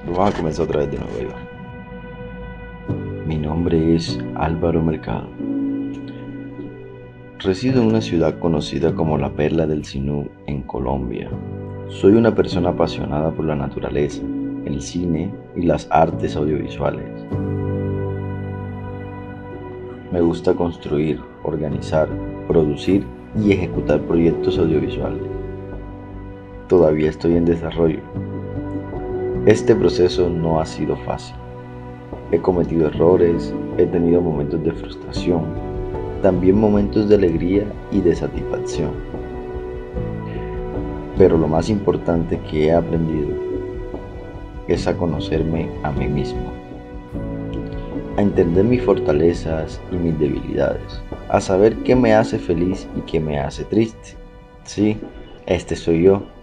Vamos a comenzar otra vez de nuevo, Iván. Mi nombre es Álvaro Mercado. Resido en una ciudad conocida como la Perla del Sinú, en Colombia. Soy una persona apasionada por la naturaleza, el cine y las artes audiovisuales. Me gusta construir, organizar, producir y ejecutar proyectos audiovisuales. Todavía estoy en desarrollo. Este proceso no ha sido fácil. He cometido errores, he tenido momentos de frustración, también momentos de alegría y de satisfacción. Pero lo más importante que he aprendido es a conocerme a mí mismo, a entender mis fortalezas y mis debilidades, a saber qué me hace feliz y qué me hace triste. Sí, este soy yo.